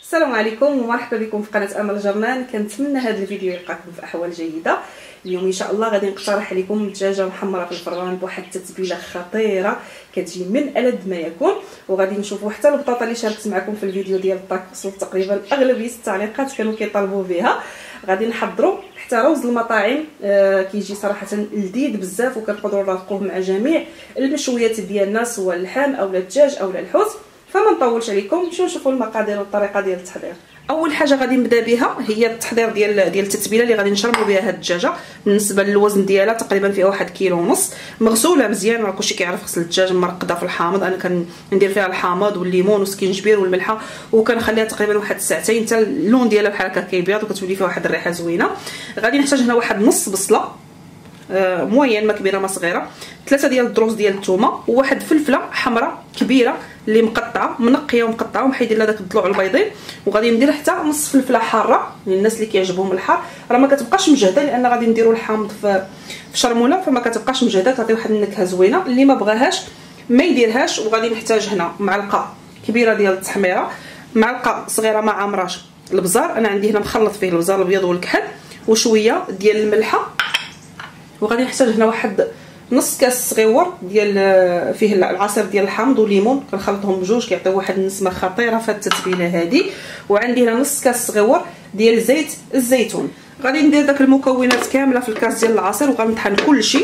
السلام عليكم ومرحبا بكم في قناه امل جرنان. كنتمنى هذا الفيديو يلقاكم في احوال جيده. اليوم ان شاء الله غادي نقترح عليكم دجاجه محمره في الفران بواحد التتبيله خطيره كتجي من ألذ ما يكون، وغادي نشوفوا حتى البطاطا اللي شاركت معكم في الفيديو ديال الطاكوس تقريبا اغلبيه التعليقات كانوا كيطالبوا بها. غادي نحضروا حتى روز المطاعم كيجي صراحه لذيذ بزاف، وكنقدروا نرافقوه مع جميع المشويات ديالنا سواء اللحم او الدجاج او الحوت. فما نطولش عليكم، نمشيو نشوفوا المقادير والطريقه ديال التحضير. اول حاجه غادي نبدا بها هي التحضير ديال التتبيله اللي غادي نشربوا بها هاد الدجاجه. بالنسبه للوزن ديالها تقريبا فيها 1,5 كيلو، مغسوله مزيان. راه كلشي كيعرف غسل الدجاج مرقده في الحامض. انا كندير فيها الحامض والليمون والسكينجبير والملحه، وكنخليها تقريبا واحد الساعتين حتى اللون ديالها بحال هكا كيبيض وكتولي فيها واحد الريحه زوينه. غادي نحتاج هنا واحد نص بصله موين، ما كبيره ما صغيره، 3 ديال الدروس ديال الثومه، وواحد فلفله حمراء كبيره اللي مقطعه منقيه ومقطعه ومحيدين لها داك الضلوع البيضين. وغادي ندير حتى نص فلفله حاره للناس اللي كيعجبهم الحار. راه ما كتبقاش مجهده لان غادي نديروا الحامض في شرموله، فما كتبقاش مجهده، تعطي واحد النكهه زوينه. اللي ما بغاهاش ما يديرهاش. وغادي نحتاج هنا معلقه كبيره ديال التحميره، معلقه صغيره ما عامراش البزار، انا عندي هنا مخلط فيه البزار الابيض والكحل، وشويه ديال الملحه. وغادي نحتاج هنا واحد نص كاس صغيور ديال فيه العصير ديال الحامض والليمون، كنخلطهم بجوج كيعطيو واحد النسمه خطيره في التتبيله هذه. وعندي هنا نص كاس صغيور ديال زيت الزيتون. غادي ندير داك المكونات كامله في الكاس ديال العصير وغنطحن كلشي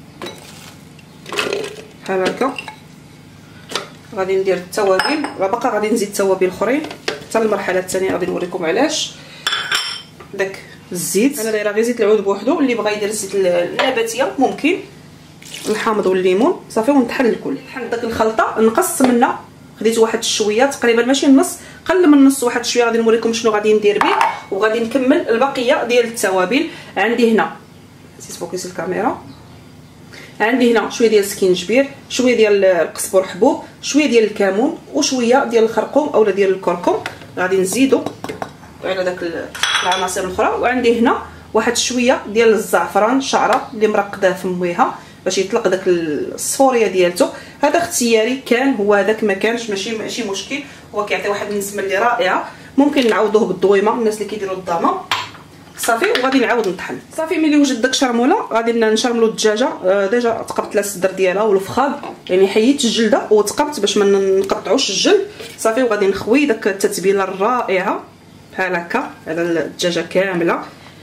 بحال هكا. غادي ندير التوابل، راه باقا غادي نزيد توابل اخرين حتى المرحله الثانيه غادي نوريكم علاش. داك الزيت انا دايره غير زيت العود بوحدو، اللي بغى يدير الزيت النباتيه ممكن، الحامض والليمون صافي. ونطحن الكل، طحن داك الخلطه نقص منها، خديت واحد الشويه تقريبا ماشي النص، قل من النص، واحد الشويه. غادي نوريكم شنو غادي ندير به، وغادي نكمل البقيه ديال التوابل. عندي هنا نسيت فوكس الكاميرا، عندي هنا شويه ديال السكينجبير، شويه ديال القزبر حبوب، شويه ديال الكمون، وشويه ديال الخرقوم اولا ديال الكركم. غادي نزيدو على داك العناصر الاخرى. وعندي هنا واحد شويه ديال الزعفران شعره اللي مرقداه في مويها باش يطلق داك الصفوريه ديالته. هذا اختياري، كان هو هذاك ما كانش ماشي مشكل، هو كيعطي واحد النسمه اللي رائعه. ممكن نعوضوه بالضويمه الناس اللي كيديروا الضامه صافي. وغادي نعاود نطحن صافي. ملي وجد داك الشرموله غادي نشرملو الدجاجه. ديجا تقبت لها الصدر ديالها والفخاذ، يعني حيدت الجلده وتقبت باش ما نقطعوش الجلد صافي. وغادي نخوي داك التتبيله الرائعه بحال هكا على الدجاجه كامله.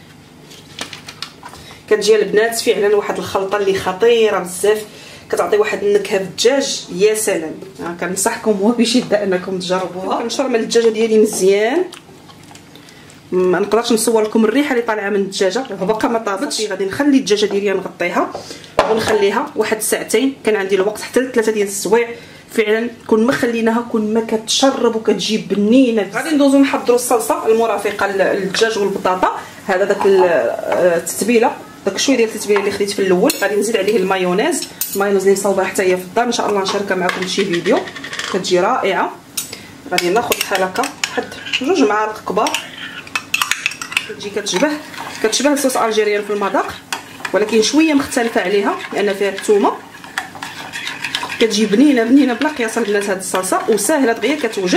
كتجي البنات فعلا واحد الخلطه اللي خطيره بزاف، كتعطي واحد النكهه في الدجاج يا سلام. كنصحكم وبشده انكم تجربوها. كنشرمل الدجاجه ديالي مزيان، ما نقدرش نصور لكم الريحه اللي طالعه من الدجاجه، باقا ما طابتش. غادي نخلي الدجاجه ديالي نغطيها ونخليها واحد ساعتين. كان عندي الوقت حتى ل3 ديال السوايع فعلا. كون ما خليناها كون ما كتشرب وكتجي بنينه. غادي ندوزو نحضروا الصلصه المرافقه للدجاج والبطاطا. هذا داك التتبيله، داك شويه ديال التتبيله اللي خديت في الاول. غادي نزيد عليه المايونيز اللي مصوبه حتى هي في الدار، ان شاء الله نشاركها معكم شي فيديو، كتجي رائعه. غادي ناخذ بحال هكا واحد 2 معالق كبار. كتجي كتشبه الصوص الجيريان في المذاق، ولكن شويه مختلفه عليها لان فيها الثومه. كتجي بنينه بلا قياس البنات هاد الصلصه، وساهله دغيا كتوجد.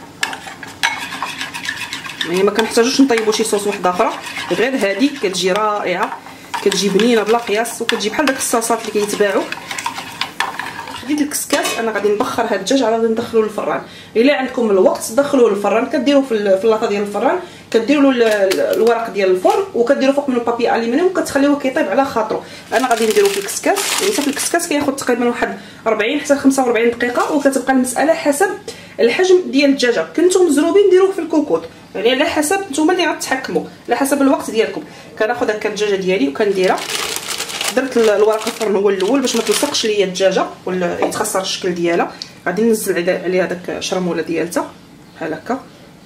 يعني ما كنحتاجوش نطيبوا شي صوص واحده اخرى، غير هذه كتجي رائعه، كتجي بنينه بلا قياس، وكتجي بحال داك الصلصات اللي كيتباعوا. خديت الكسكاس، انا غادي نبخر هاد الدجاج غادي ندخلوه للفران. الا عندكم الوقت دخلوه للفران، كديروه في اللاطه ديال الفران، كديروا له الورق ديال الفرن وكديروا فوق من البابي الومنيوم وكتخليوه كيطيب على خاطرو. انا غادي نديرو في الكسكاس، يعني في الكسكاس كياخذ تقريبا واحد 40 حتى 45 دقيقه، وكتبقى المساله حسب الحجم ديال الدجاجه. كنتم مزروبين ديروه في الكوكوط، يعني على حسب نتوما اللي غتحكموا، على حسب الوقت ديالكم. كناخذ هكا الدجاجه ديالي وكنديرها، درت الورق الفرن هو الاول باش ما تلصقش ليا الدجاجه ولا يتخسر الشكل ديالها. غادي ننزل عليها داك الشرموله ديالتها بحال هكا.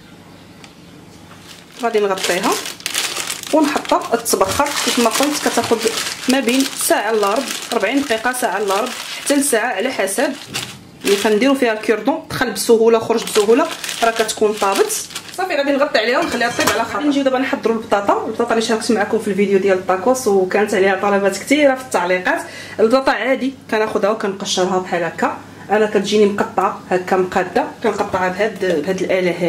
غادي نغطيها ونحطها تتبخر. كيف ما قلت كتاخذ ما بين ساعه الا ربع، 40 دقيقه، ساعه الا ربع حتى لساعه على حسب. اللي كنديروا فيها الكوردون دخل بسهوله خرج بسهوله، راه كتكون طابت صافي. غادي نغطي عليها ونخليها تطيب على خاطر. نجيو دابا نحضروا البطاطا اللي شاركت معكم في الفيديو ديال الطاكوس وكانت عليها طلبات كثيره في التعليقات. البطاطا عادي كناخذها وكنقشرها بحال هكا. انا كتجيني مقطعه هكا مقاده، كنقطعها بهاد الاله هذه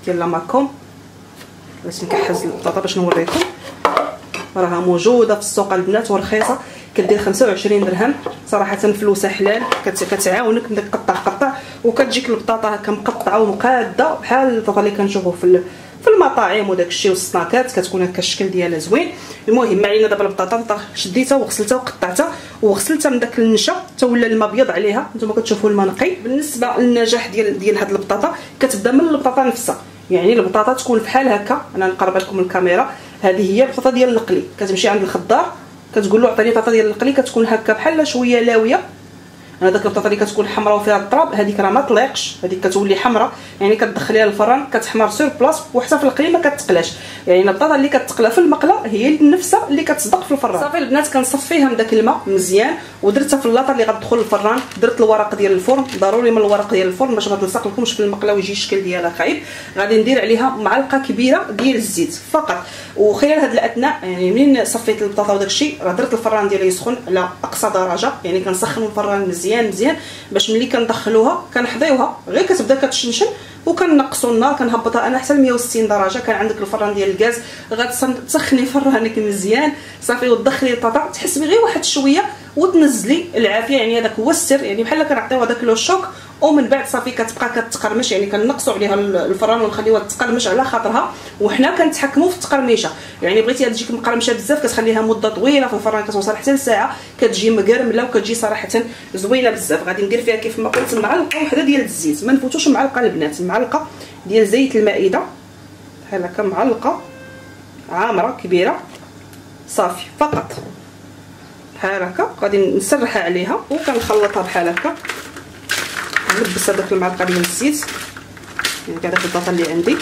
ديال لا ماكوم. باش نكحز البطاطا باش نوريكم، راها موجوده في السوق البنات ورخيصه، كدير 25 درهم صراحه، فلوسها حلال، كتعاونك بدك قطع وكتجيك البطاطا هكا مقطعه ومقاده بحال البطاطا اللي كنشوفوا في المطاعم وداك الشيء والسناكات، كتكون هكا الشكل ديالها زوين. المهم ما علينا دابا البطاطا شديتها وغسلتها وقطعتها وغسلتها من داك النشا حتى ولا الماء ابيض عليها، نتوما كتشوفوا الماء نقي. بالنسبه للنجاح ديال هاد البطاطا كتبدا من البطاطا نفسها، يعني البطاطا تكون بحال هكا. انا نقرب لكم الكاميرا، هذه هي البطاطا ديال القلي، كتمشي عند الخضار كتقول له عطيني بطاطا ديال القلي، كتكون هكا بحال شويه لاويه. انا داك البطاطا اللي كتكون حمراء وفيها التراب هذيك راه ما طليقش، هذيك كتولي حمراء، يعني كتدخليها للفران كتحمر سور بلاص، وحتى في القلي ما كتقلاش. يعني البطاطا اللي كتقلى في المقله هي نفسها اللي كتصدق في الفران. صافي البنات كنصفيها من داك الماء مزيان ودرتها في اللاطه اللي غتدخل للفران. درت الورق ديال الفرن، ضروري من الورق ديال الفرن باش ما تلصق لكمش في المقله ويجي الشكل ديالها خايب. غادي ندير عليها معلقه كبيره ديال الزيت فقط. وخلال هذا الاثناء يعني منين صفيت البطاطا وداك الشيء راه درت الفران ديالي يسخن على اقصى درجه، يعني كنسخنوا الفران مزيان باش ملي كندخلوها كنحضيوها غير كتبدا كتشنشن وكنقصوا النار، كنهبطها انا حتى ل 160 درجه. كان عندك الفران ديال الغاز غتسخني فرانك مزيان صافي وتدخلي البطاطا تحسبي غير واحد شويه وتنزلي العافيه. يعني هذاك هو السر، يعني بحال كنعطيوها داك لو شوك ومن بعد صافي كتبقى كتقرمش، يعني كنقصوا عليها الفران ونخليوها تقرمش على خاطرها، وحنا كنتحكموا في التقرميشه. يعني بغيتيها تجيك مقرمشه بزاف كتخليها مده طويله في الفران كتوصل حتى لساعه، كتجي مقرمله وكتجي صراحه زوينه بزاف. غادي ندير فيها كيف ما قلت معلقه وحده ديال الزيت، ما نفوتوش معلقه البنات، معلقه ديال زيت المائده بحال هكا، معلقه عامره كبيره صافي فقط بحال هكا. غادي نسرحها عليها وكنخلطها بحال هكا، نلبس هذاك المعلقه ديال الزيت يعني كاع داك البطاطا اللي عندي،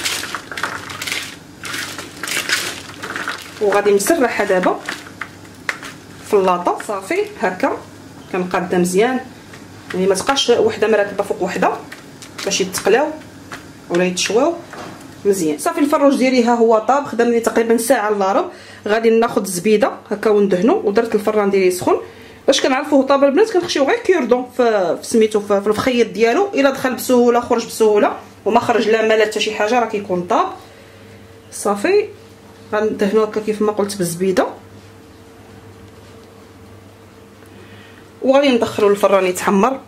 وغادي نسرحها دابا في اللاطه صافي هكا. كنقادها مزيان، يعني ما تبقاش وحده مركبه فوق وحده باش يتقلاو ولا يتشواو مزيان. صافي الفروج ديالي ها هو طاب، خدم لي تقريبا ساعه الا ربع. غادي ناخذ الزبيده هكا وندهنو، ودرت الفران ديالي سخون باش كنعرفوه طاب البنات. كنخشيو غير كيردون في سميتو في الفخيط ديالو، الا دخل بسهوله خرج بسهوله وما خرج لا مال حتى شي حاجه راه كيكون طاب صافي. غندهنو هكا كيف ما قلت بالزبيده، وغادي ندخلو الفران يتحمر.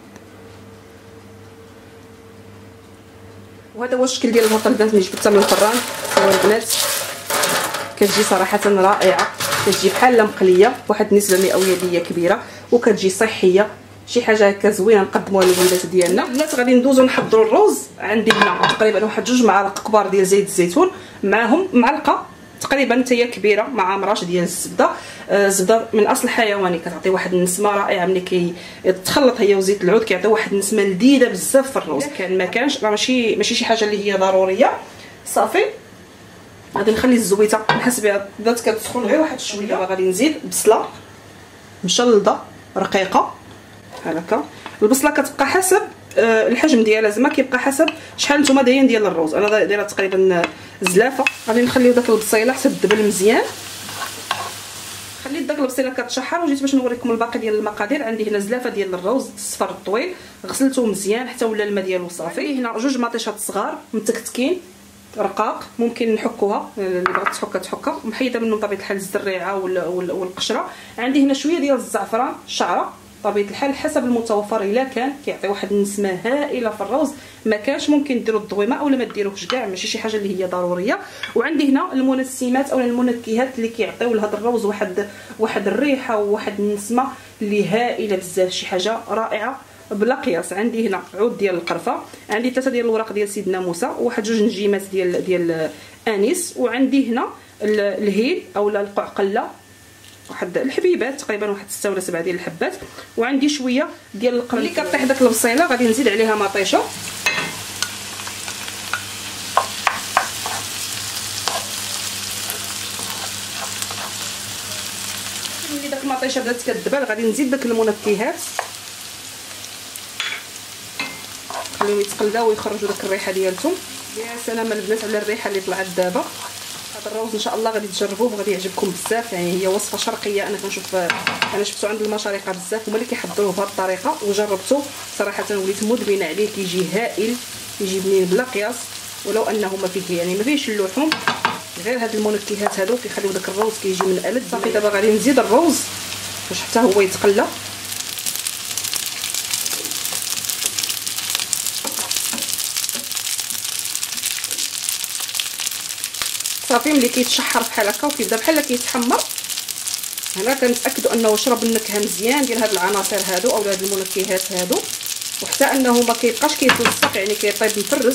وهذا هو الشكل ديال البطاطا البنات ملي جبتها من الفران. البنات كتجي صراحه رائعه، كتجي بحال مقليه بواحد النسبه مئويه كبيره، وكتجي صحيه، شي حاجه هكا زوينه نقدموها للوليدات ديالنا. البنات غادي ندوزو نحضروا الروز. عندي هنا تقريبا واحد 2 معالق كبار ديال زيت الزيتون، معاهم معلقه تقريبا حتى هي كبيره مع مراش ديال الزبده. الزبده من اصل حيواني كتعطي واحد النسمه رائعه، ملي كيتخلط هي وزيت العود كيعطي واحد النسمه لذيذه بزاف في الروز. كان ما كانش راه ماشي شي حاجه اللي هي ضروريه. صافي غادي نخلي الزويته نحس بها بدات كتسخن غير واحد شويه. غادي نزيد بصله مشلضه رقيقه بحال هكا. البصله كتبقى حسب الحجم ديالها، زعما كيبقى حسب شحال نتوما دايرين ديال الروز. انا دايره تقريبا زلافه. غادي نخليو داك البصيله حتى تدبل مزيان. خليت داك البصيله كتشحر وجيت باش نوريكم الباقي ديال المقادير. عندي هنا زلافه ديال الروز الصفر الطويل، غسلته مزيان حتى ولا الماء ديالو صافي. هنا 2 مطيشات صغار متكتكين رقاق، ممكن نحكوها اللي بغات تحكها تحكها، محيده منهم طبيعه الحال الزريعه والقشره. عندي هنا شويه ديال الزعفران شعره طبيعه الحال حسب المتوفر، الا كان كيعطي واحد النسمه هائله في الروز، ما كانش ممكن ديروا الضويمه اولا ما ديروهش كاع، ماشي شي حاجه اللي هي ضروريه. وعندي هنا المنسمات او المنكهات اللي كيعطيو لهذا الروز واحد الريحه وواحد النسمه اللي هائله بزاف، شي حاجه رائعه بلا قياس. عندي هنا عود ديال القرفه، عندي 3 ديال الوراق ديال سيدنا موسى، وواحد 2 نجيمات ديال انيس، وعندي هنا الهيل اولا القعقله واحد الحبيبات تقريبا واحد 6 ولا 7 ديال الحبات، وعندي شويه ديال القرن. ملي كطيح داك البصيله غادي نزيد عليها مطيشه ملي داك المطيشه بدات كتدبل غادي نزيد داك المنكهات نخليهم يتقلداو ويخرجوا داك الريحه ديالهم. يا سلام البنات على الريحه اللي طلعت دابا. هذا الروز ان شاء الله غادي تجربوه وغادي يعجبكم بزاف. يعني هي وصفه شرقيه، انا شفتو عند المشارقه بزاف هما اللي كيحضروه بهذه الطريقه وجربته صراحه وليت مدمنه عليه. كيجي هائل، كيجي بنين بلا قياس. ولو انه ما فيه يعني ما فيهش اللحوم، غير هاد المنكهات هادو كيخليو داك الروز كيجي من ألذ. صافي دابا غادي نزيد الروز باش حتى هو يتقلى. صافي ملي كيتشحر بحال هكا وكيبدا بحال كيتحمر، هنا كنتاكدوا انه شرب النكهه مزيان ديال هاد العناصر هادو او هاد المنكهات هادو، وحتى انه ما كيبقاش كيتلصق يعني كيطيب مفرز.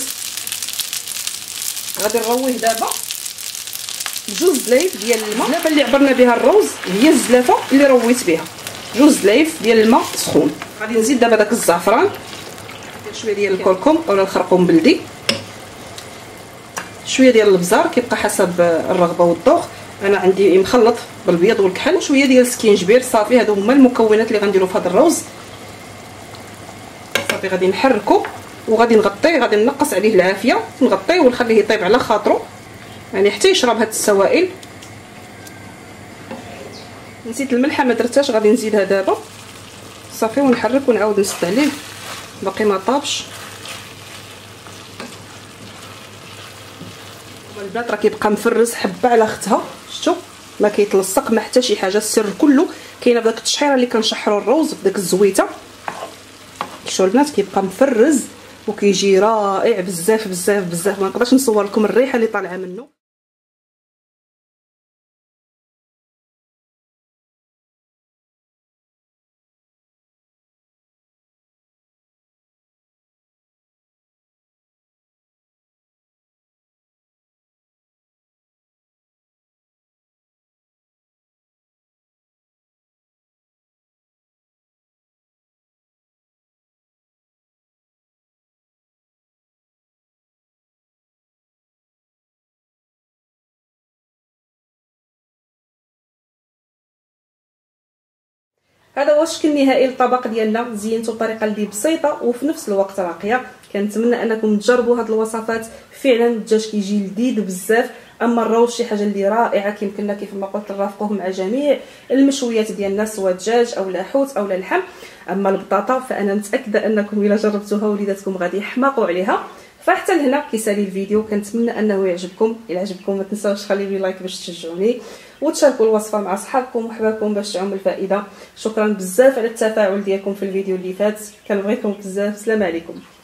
غادي نرويه دابا بجوج زلايف ديال الماء. الزلافه اللي عبرنا بها الروز هي الزلافه اللي رويت بها، جوج زلايف ديال الماء سخون. غادي نزيد دابا داك الزعفران، شويه ديال الكركم اولا الخرقوم بلدي، شويه ديال الابزار كيبقى حسب الرغبه والذوق. انا عندي مخلط بالبيض والكحل، شويه ديال السكينجبير. صافي هادو هما المكونات اللي غنديروا في هذا الروز. صافي غادي نحركو وغادي نغطيه، غادي نقص عليه العافيه، نغطيه ونخليه يطيب على خاطرو يعني حتى يشرب هاد السوائل. نسيت الملحه ما درتهاش، غادي نزيدها دابا. صافي ونحرك ونعاود نسد عليه، باقي ما طابش. البنات راه كيبقى مفرز حبه على اختها، شفتوا ما كيتلصق ما حتى شي حاجه. السر كله كاينه بداك التشحيره اللي كنشحروا الروز بداك الزويته. شفتوا البنات كيبقى مفرز وكيجي رائع بزاف بزاف بزاف، ما نقدرش نصور لكم الريحه اللي طالعه منه. هذا هو الشكل النهائي للطبق ديالنا. زينته بطريقه اللي بسيطه وفي نفس الوقت راقيه. كنتمنى انكم تجربوا هذه الوصفات، فعلا الدجاج كيجي لذيذ بزاف. اما الروز شي حاجه اللي رائعه، كيمكننا كيف ما قلت نرافقوه مع جميع المشويات ديالنا سواء دجاج او حوت او لحم. اما البطاطا فانا متاكده انكم الا جربتوها وليداتكم غادي يحماقوا عليها. فحتى لهنا كيسالي الفيديو، كنتمنى انه يعجبكم. الا عجبكم ما تنساوش خليوا لي لايك باش تشجعوني، وتشاركوا الوصفه مع صحابكم وحبابكم باش تعم الفائده. شكرا بزاف على التفاعل ديالكم في الفيديو اللي فات، كنبغيكم بزاف. السلام عليكم.